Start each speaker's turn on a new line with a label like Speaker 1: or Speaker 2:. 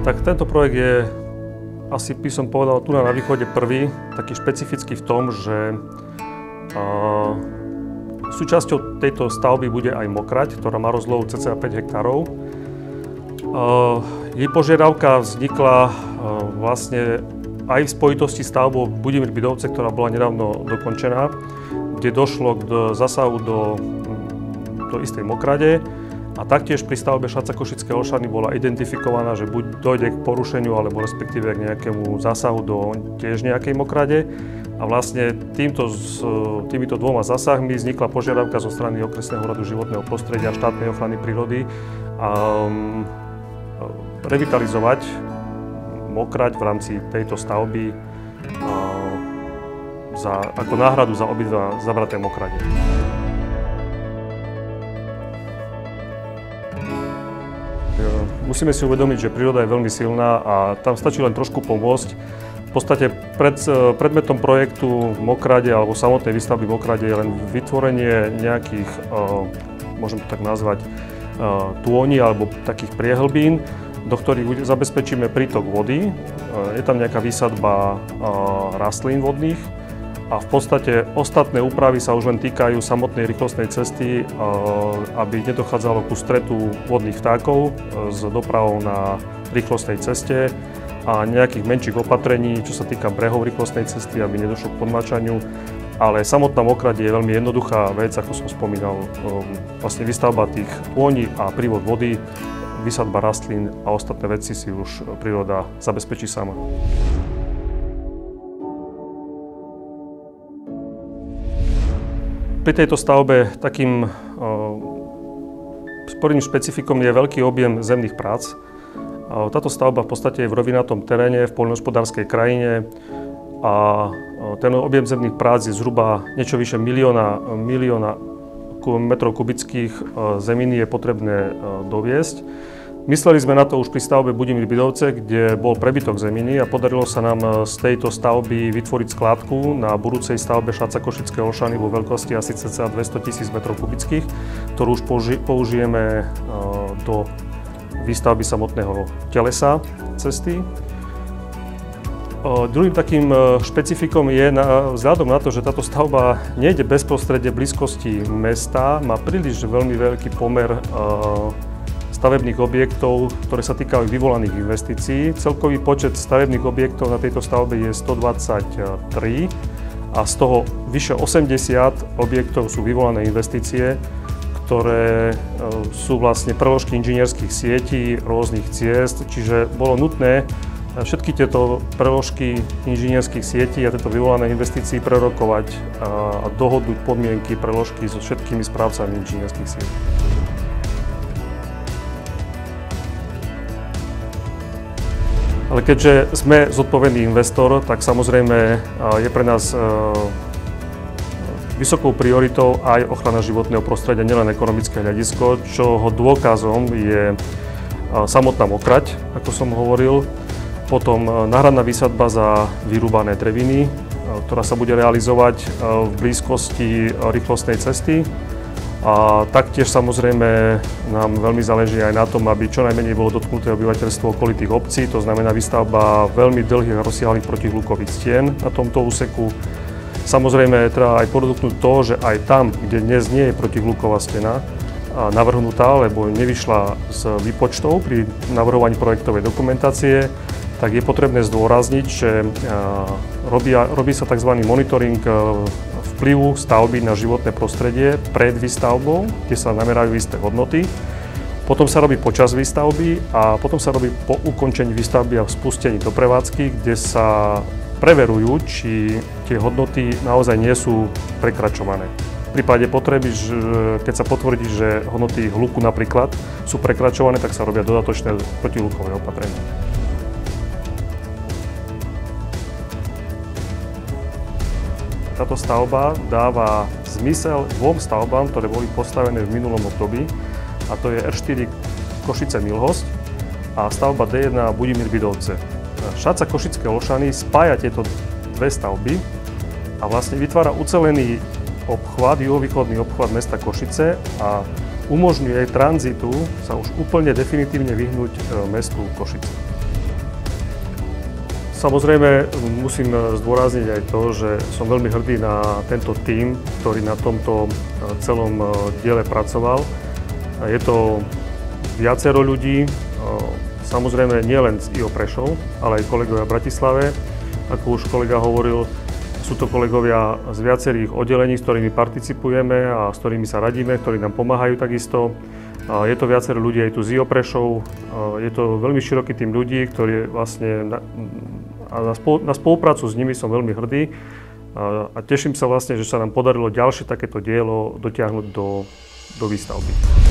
Speaker 1: Tak tento projekt je, asi by som povedal, tu na východe prvý, taký špecifický v tom, že súčasťou tejto stavby bude aj Mokraď, ktorá má rozlohu cca 5 hektárov. Jej požiadavka vznikla vlastne aj v spojitosti s stavbou Budimír Bydovce, ktorá bola nedávno dokončená, kde došlo k zásahu do istej Mokrade. A taktiež pri stavbe Šaca-Košické Olšany bola identifikovaná, že buď dojde k porušeniu, alebo respektíve k nejakému zásahu do tiež nejakej Mokrade. A vlastne týmito dvoma zásahmi vznikla požiadavka zo strany Okresného úradu životného prostredia a štátnej ochrany prírody revitalizovať Mokraď v rámci tejto stavby ako náhradu za obidva zavraté Mokrade. Musíme si uvedomiť, že príroda je veľmi silná a tam stačí len trošku pomôcť. V podstate predmetom projektu Mokrade alebo samotnej výstavby Mokrade je len vytvorenie nejakých, môžem to tak nazvať, tôni alebo takých priehlbín, do ktorých zabezpečíme prítok vody. Je tam nejaká výsadba rastlín vodných a v podstate ostatné úpravy sa už len týkajú samotnej rýchlostnej cesty, aby nedochádzalo ku stretu vodných vtákov s dopravou na rýchlostnej ceste a nejakých menších opatrení, čo sa týka brehov rýchlostnej cesty, aby nedošlo k podmáčaniu. Ale samotná Mokraď je veľmi jednoduchá vec, ako som spomínal, vlastne výstavba tých tôní a prívod vody, vysadba rastlín a ostatné veci si už príroda zabezpečí sama. Pri tejto stavbe takým sporným špecifikom je veľký objem zemných prác. Táto stavba v podstate je v rovinatom teréne, v poľnohospodárskej krajine a ten objem zemných prác je zhruba niečo vyše milióna metrov kubických zeminy je potrebné doviesť. Mysleli sme na to už pri stavbe Budimír Bydovce, kde bol prebytok zeminy a podarilo sa nám z tejto stavby vytvoriť skládku na budúcej stavbe Šaca-Košické Olšany vo veľkosti asi cca 200 000 metrov kubických, ktorú už použijeme do výstavby samotného telesa cesty. Druhým takým špecifikom je, vzhľadom na to, že táto stavba nejde bezprostredne v blízkosti mesta, má príliš veľmi veľký pomer stavebných objektov, ktoré sa týkajú vyvolaných investícií. Celkový počet stavebných objektov na tejto stavbe je 123 a z toho vyše 80 objektov sú vyvolané investície, ktoré sú vlastne preložky inžinierskych sietí, rôznych ciest, čiže bolo nutné všetky tieto preložky inžinierských sietí a tieto vyvolané investícií prerokovať a dohodnúť podmienky preložky so všetkými správcami inžinierských sietí. Ale keďže sme zodpovedný investor, tak samozrejme je pre nás vysokou prioritou aj ochrana životného prostredia, nielen ekonomické hľadisko, čoho dôkazom je samotná Mokraď, ako som hovoril, potom náhradná výsadba za vyrúbané dreviny, ktorá sa bude realizovať v blízkosti rýchlostnej cesty. A taktiež samozrejme nám veľmi záleží aj na tom, aby čo najmenej bolo dotknuté obyvateľstvo okolitých obcí, to znamená výstavba veľmi dlhých a rozsiahlych protihlukových stien na tomto úseku. Samozrejme treba aj podotknúť to, že aj tam, kde dnes nie je protihluková stena navrhnutá, lebo nevyšla z výpočtov pri navrhovaní projektovej dokumentácie, tak je potrebné zdôrazniť, že robí sa tzv. Monitoring vplyvu stavby na životné prostredie pred výstavbou, kde sa namerajú isté hodnoty. Potom sa robí počas výstavby a potom sa robí po ukončení výstavby a spustení do prevádzky, kde sa preverujú, či tie hodnoty naozaj nie sú prekračované. V prípade potreby, keď sa potvrdí, že hodnoty hluku napríklad sú prekračované, tak sa robia dodatočné protihlukové opatrenia. Táto stavba dáva zmysel dvom stavbám, ktoré boli postavené v minulom období, a to je R4 Košice-Milhosť a stavba D1 Budimír Bydovce. Šaca-Košické Olšany spája tieto dve stavby a vlastne vytvára ucelený obchvat, juhovýchodný obchvat mesta Košice a umožňuje tranzitu sa už úplne definitívne vyhnúť mestu Košice. Samozrejme musím zdôrazniť aj to, že som veľmi hrdý na tento tím, ktorý na tomto celom diele pracoval. Je to viacero ľudí, samozrejme nielen z IO Prešov, ale aj kolegovia v Bratislave. Ako už kolega hovoril, sú to kolegovia z viacerých oddelení, s ktorými participujeme a s ktorými sa radíme, ktorí nám pomáhajú takisto. Je to viacero ľudí aj tu z IO Prešov. Je to veľmi široký tím ľudí, ktorí vlastne na spoluprácu s nimi som veľmi hrdý a teším sa vlastne, že sa nám podarilo ďalšie takéto dielo dotiahnuť do výstavby.